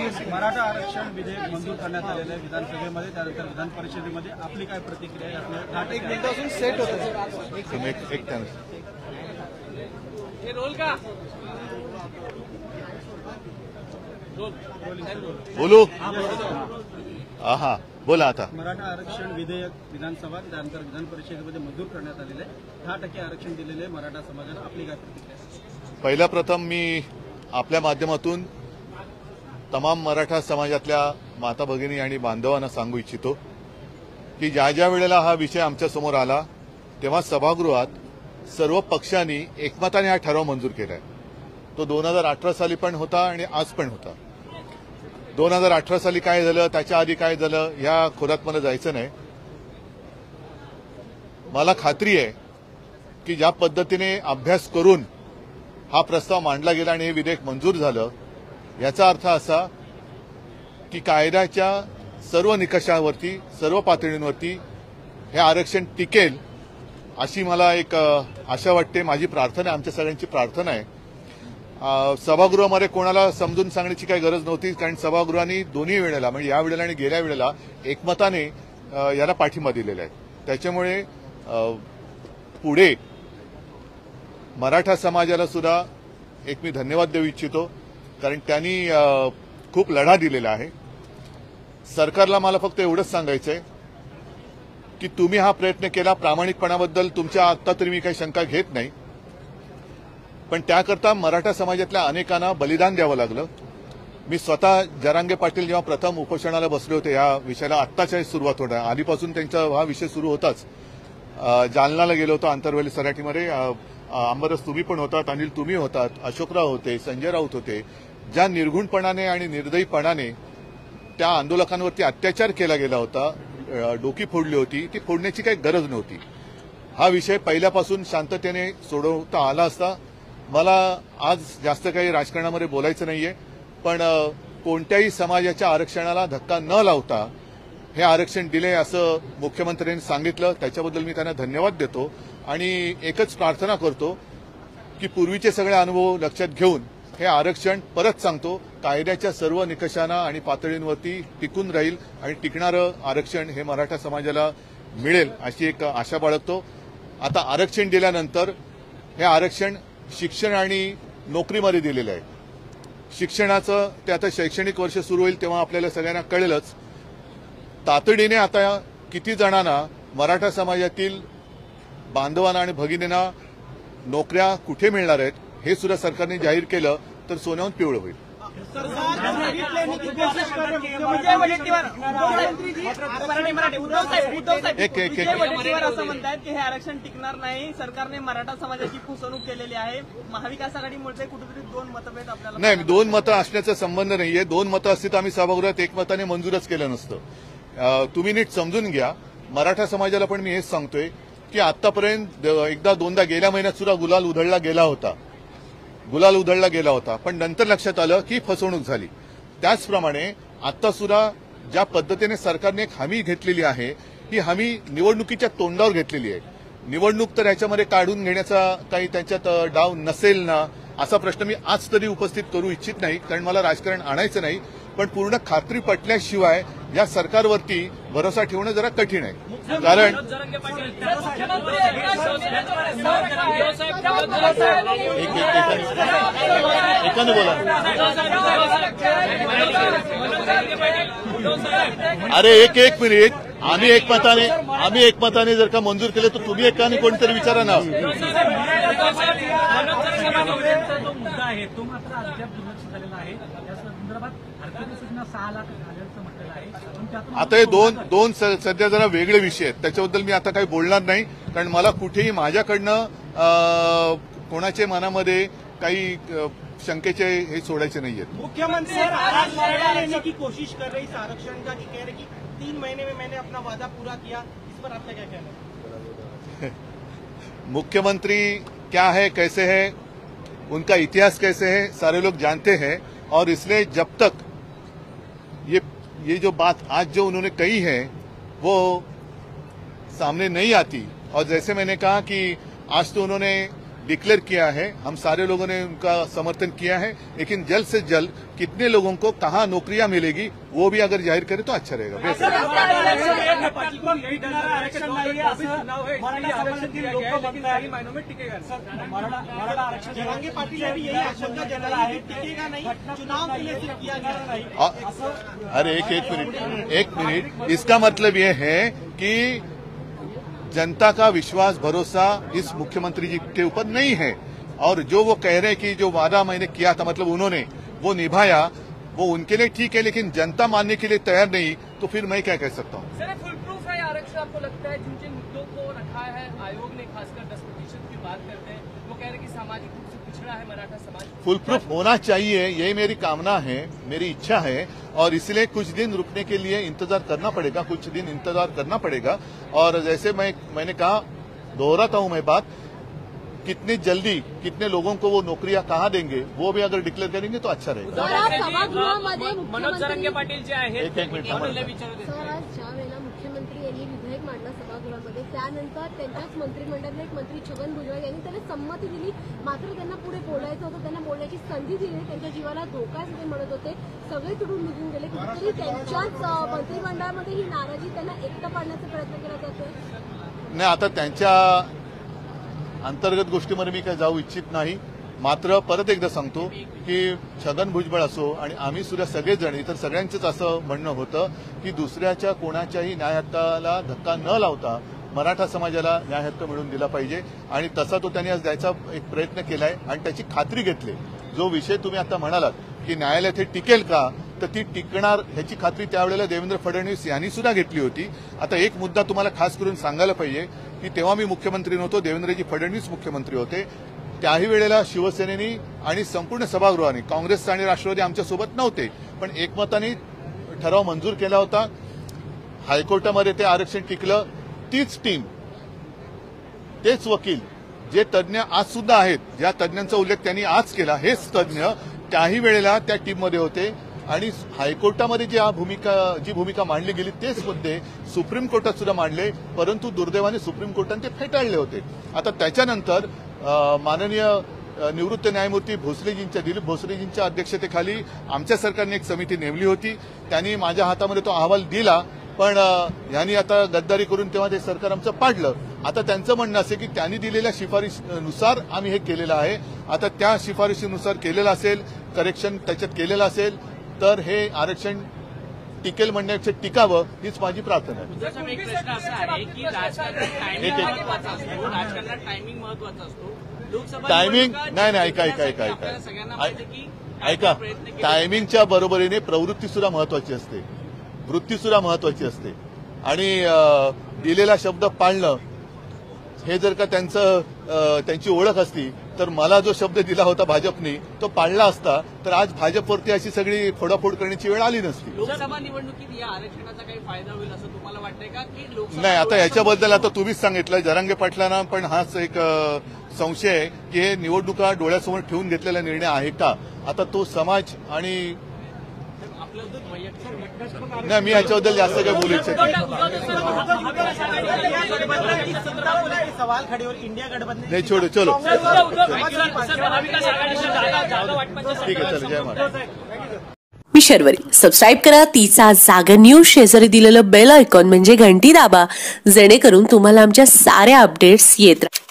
मराठा आरक्षण विधेयक मंजूर करण्यात आलेलं आहे विधानसभेमध्ये, त्यानंतर विधान परिषदेमध्ये आपली काय प्रतिक्रिया आहे? एक मिनिटापासून सेट होतं बोलू हा बोला आता. मराठा आरक्षण विधेयक विधानसभा त्यानंतर विधान परिषदेमध्ये मंजूर करण्यात आलेलं आहे. 10% आरक्षण दिलेले मराठा समाजाला, आपली काय प्रतिक्रिया आहे? पहिला प्रथम मी आपल्या माध्यमातून तमाम मराठा समाजातल्या माता भगिनी आणि बांधवांना सांगू इच्छितो की ज्या ज्या वेळेला हा विषय आमच्या समोर आला तेव्हा सभागृहात सर्व पक्षांनी एकमताने हा ठराव मंजूर केलाय. तो 2018 साली पण होता आणि आज पण होता. 2018 साली काय झालं, त्याच्या आधी काय झालं, या खोलात मला जायचं नाही. मला खात्री आहे की ज्या पद्धतीने अभ्यास करून हा प्रस्ताव मांडला गेला आणि हे विधेयक मंजूर झालं, याचा अर्थ असा की कायद्याच्या सर्व निकषावरती, सर्व पातळींवरती हे आरक्षण टिकेल अशी मला एक आशा वाटते. माझी प्रार्थना, आमच्या सगळ्यांची प्रार्थना आहे. सभागृहामध्ये कोणाला समजून सांगण्याची काही गरज नव्हती, कारण सभागृहाने दोन्ही वेळेला, म्हणजे या वेळेला आणि गेल्या वेळेला एकमताने याला पाठिंबा दिलेला आहे. त्याच्यामुळे पुढे मराठा समाजाला सुद्धा एक मी धन्यवाद देऊ इच्छितो, कारण त्यांनी खूप लढा दिलेला आहे. सरकारला मला फक्त एवढंच सांगायचंय की तुम्ही हा प्रयत्न केला, प्रामाणिकपणाबद्दल तुमच्या आत्ता तरी मी काही शंका घेत नाही, पण त्याकरता मराठा समाजातल्या अनेकांना बलिदान द्यावं लागलं. मी स्वतः जरांगे पाटील जेव्हा प्रथम उपोषणाला बसले होते या विषयाला, आत्ताच्या सुरुवात होणार, आधीपासून त्यांचा हा विषय सुरू होताच. जालनाला गेलो होतो, आंतरवेली सराटीमध्ये. अंबरस तुम्ही पण होतात, अनिल तुम्ही होतात, अशोकराव होते, संजय राऊत होते. ज्या निर्घुणपणाने आणि निर्दयीपणाने त्या आंदोलकांवरती अत्याचार केला गेला होता, डोकी फोडली होती, ती फोडण्याची काही गरज नव्हती. हा विषय पहिल्यापासून शांततेने सोडवता आला असता. मला आज जास्त काही राजकारणामध्ये बोलायचं नाहीये, पण कोणत्याही समाजाच्या आरक्षणाला धक्का न लावता हे आरक्षण दिले असं मुख्यमंत्र्यांनी सांगितलं. त्याच्याबद्दल मी त्यांना धन्यवाद देतो आणि एकच प्रार्थना करतो की पूर्वीचे सगळे अनुभव लक्षात घेऊन हे आरक्षण, परत सांगतो, कायद्याच्या सर्व निकषांना आणि पातळींवरती टिकून राहील आणि टिकणारं आरक्षण हे मराठा समाजाला मिळेल अशी एक आशा बाळगतो. आता आरक्षण दिल्यानंतर हे आरक्षण शिक्षण आणि नोकरीमध्ये दिलेलं आहे. शिक्षणाचं ते आता शैक्षणिक वर्ष सुरू होईल तेव्हा आपल्याला सगळ्यांना कळेलच. तातडीने आता किती जणांना, मराठा समाजातील बांधवांना आणि भगिनींना नोकऱ्या कुठे मिळणार आहेत हे सुद्धा सरकारने जाहीर केलं तर सोन्याहून पिवळं होईल. असं म्हणतात की हे आरक्षण टिकणार नाही, सरकारने मराठा समाजाची फसवणूक केलेली आहे. महाविकास आघाडीमुळे कुठेतरी दोन मतभेद आपल्याला नाही, दोन मतं असण्याचा संबंध नाहीये. दोन मतं असती तर आम्ही सभागृहात एकमताने मंजूरच केलं नसतं. तुम्ही नीट समजून घ्या. मराठा समाजाला पण मी हेच सांगतोय की आतापर्यंत एकदा दोनदा गेल्या महिन्यात सुद्धा गुलाल उधळला गेला होता, पण नंतर लक्षात आलं की फसवणूक झाली. त्याचप्रमाणे आता सुद्धा ज्या पद्धतीने सरकारने एक हमी घेतलेली आहे, ही हमी निवडणुकीच्या तोंडावर घेतलेली आहे. निवडणूक तर याच्यामध्ये काढून घेण्याचा काही त्यांच्यात डाव नसेल ना, असा प्रश्न मी आज तरी उपस्थित करू इच्छित नाही, कारण मला राजकारण आणायचं नाही. पण पूर्ण खात्री पटल्याशिवाय या सरकारवरती भरोसा ठेवणं जरा कठीण आहे. कारण एकाने बोला, अरे एक मिनिट, आम्ही एकमताने जर का मंजूर केलं तर तुम्ही एकाने कोणतरी विचारा ना. मुद्दा आहे तो मात्र अद्याप दुर्लक्ष झालेला आहे. या संदर्भात हरकती सूचना 6 लाख झाल्याचं म्हटलेलं आहे. आता हे दोन सध्या जरा वेगळे विषय आहेत, त्याच्याबद्दल मी आता काही बोलणार नाही, कारण मला कुठेही माझ्याकडनं कोणाच्या मनामध्ये काही शंकेचे हे सोडायचे नाहीये. मुख्यमंत्री की कोशिश कर रही आरक्षण का, कह रहे की 3 महीने में मैंने अपना वादा पूरा किया, इस पर आपका क्या कहना है? मुख्यमंत्री क्या है, कैसे है, उनका इतिहास कैसे है, सारे लोग जानते हैं. और इसलिए जब तक ये जो बात आज जो उन्होंने कही है वो सामने नहीं आती, और जैसे मैंने कहा कि आज तो उन्होंने डिक्लेयर किया है, हम सारे लोगों ने उनका समर्थन किया है, लेकिन जल्द से जल्द कितने लोगों को कहाँ नौकरियां मिलेगी वो भी अगर जाहिर करे तो अच्छा रहेगा। बेहतर जरांगे पाटील ने भी यही आशंका जताई है, टिकेगा नहीं, चुनाव के लिए सिर्फ किया गया। अरे एक मिनट, इसका मतलब ये है कि जनता का विश्वास भरोसा इस मुख्यमंत्री जी के ऊपर नहीं है, और जो वो कह रहे हैं कि जो वादा मैंने किया था मतलब उन्होंने वो निभाया, वो उनके लिए ठीक है, लेकिन जनता मानने के लिए तैयार नहीं, तो फिर मैं क्या कह सकता हूँ। सर फुल प्रूफ है आरक्षण आपको लगता है? जिन जिन मुद्दों को रखा है आयोग ने, खासकर 10% की बात करते हैं, वो कह रहे हैं कि सामाजिक रूप से पिछड़ा है मराठा समाज। फुल प्रूफ होना चाहिए, यही मेरी कामना है, मेरी इच्छा है, और इसलिए कुछ दिन रुकने के लिए इंतजार करना पड़ेगा, कुछ दिन इंतजार करना पड़ेगा। और जैसे मैंने कहा, दोहराता हूं मैं बात, कितने जल्दी कितने लोगों को वो नौकरियां कहाँ देंगे वो भी अगर डिक्लेअर करेंगे तो अच्छा रहेगा। मनोज जरांगे पाटील जे आहेत एक मिनिट मुख्यमंत्री यांनी विधेयक मांडलं सभागृहामध्ये, त्यानंतर त्यांच्याच मंत्रिमंडळातले एक मंत्री छगन भुजबळ यांनी त्याला संमती दिली, मात्र त्यांना पुढे बोलायचं होतं, त्यांना बोलण्याची संधी दिली, त्यांच्या जीवाला धोका असं ते म्हणत होते, सगळे तुडून निघून गेले। कुठेतरी त्यांच्याच मंत्रिमंडळामध्ये ही नाराजी त्यांना एकटं पाडण्याचा प्रयत्न केला जातोय। नाही, आता त्यांच्या अंतर्गत गोष्टीमध्ये मी काही जाऊ इच्छित नाही, मात्र परत एकदा सांगतो की छगन भुजबळ असो आणि आम्ही सुद्धा सगळेजण इतर सगळ्यांचंच असं म्हणणं होतं की दुसऱ्याच्या कोणाच्याही न्याय हक्काला धक्का न लावता मराठा समाजाला न्याय हक्क मिळवून दिला पाहिजे, आणि तसा तो त्यांनी आज द्यायचा एक प्रयत्न केलाय आणि त्याची खात्री घेतली। जो विषय तुम्ही आता म्हणालात की न्यायालयात हे टिकेल का, तर ती टिकणार ह्याची खात्री त्यावेळेला देवेंद्र फडणवीस यांनी सुद्धा घेतली होती। आता एक मुद्दा तुम्हाला खास करून सांगायला पाहिजे की तेव्हा मी मुख्यमंत्री नव्हतो, देवेंद्रजी फडणवीस मुख्यमंत्री होते, त्याही वेळेला शिवसेनेनी आणि संपूर्ण सभागृहाने, काँग्रेस आणि राष्ट्रवादी आमच्यासोबत नव्हते, पण एकमताने ठराव मंजूर केला होता। हायकोर्टामध्ये ते आरक्षण टिकलं। तीच टीम, तेच वकील, जे तज्ज्ञ आज सुद्धा आहेत, ज्या तज्ज्ञांचा उल्लेख त्यांनी आज केला, हेच तज्ज्ञ त्याही वेळेला त्या टीममध्ये होते, आणि हायकोर्टामध्ये जी भूमिका मांडली गेली तेच मुद्दे सुप्रीम कोर्टात सुद्धा मांडले, परंतु दुर्दैवाने सुप्रीम कोर्टाने ते फेटाळले होते। आता त्याच्यानंतर माननीय निवृत्त न्यायमूर्ती दिलीप भोसलेजींच्या अध्यक्षतेखाली आमच्या सरकारने एक समिती नेमली होती, त्यांनी माझ्या हातामध्ये तो अहवाल दिला, पण यांनी आता गद्दारी करून तेव्हा ते सरकार आमचं पाडलं। आता त्यांचं म्हणणं असे की त्यांनी दिलेल्या शिफारशीनुसार आम्ही हे केलेलं आहे, आता त्या शिफारशीनुसार केलेलं असेल, करेक्शन त्याच्यात केलेलं असेल तर हे आरक्षण टिकेल म्हणण्यापेक्षा टिकावं हीच माझी प्रार्थना आहे। एक प्रश्न असा आहे की राजकारणात टायमिंग महत्वाचा असतो, राजकारणात टायमिंग महत्वाचा असतो, लोकसभा टायमिंग नाही, ऐका, टायमिंगच्या बरोबरीने प्रवृत्ती सुद्धा महत्वाची असते, वृत्ती सुद्धा महत्वाची असते, आणि दिलेला शब्द पाळणं हे जर का त्यांची ओळख असती तर मला जो शब्द दिला होता भाजपने तो पाळला असता तर आज भाजपवरती अशी सगळी फोडाफोड करण्याची वेळ आली नसती। लोकसभा निवडणुकीत या आरक्षणाचा काही फायदा होईल असं तुम्हाला वाटतंय का? की लोकसभा नाही, आता याच्याबद्दल आता तुम्हीच सांगितलं, जरांगे पाटलांना पण हाच एक संशय आहे की हे निवडणुका डोळ्यासमोर ठेवून घेतलेला निर्णय आहे का। आता तो समाज आणि नाही, मी याच्याबद्दल जास्त काही बोलू इच्छित सवाल खड़े और इंडिया गठबंधन नाही। छोडो, चलो ठीक आहे, चलो, जय महाराज। मी शर्वरी, सबस्क्राईब करा तिचा जागर न्यूज, शेजारी दिलेलं बेल आयकॉन म्हणजे घंटी दाबा, जेणेकरून तुम्हाला आमच्या साऱ्या अपडेट्स येत राहतील।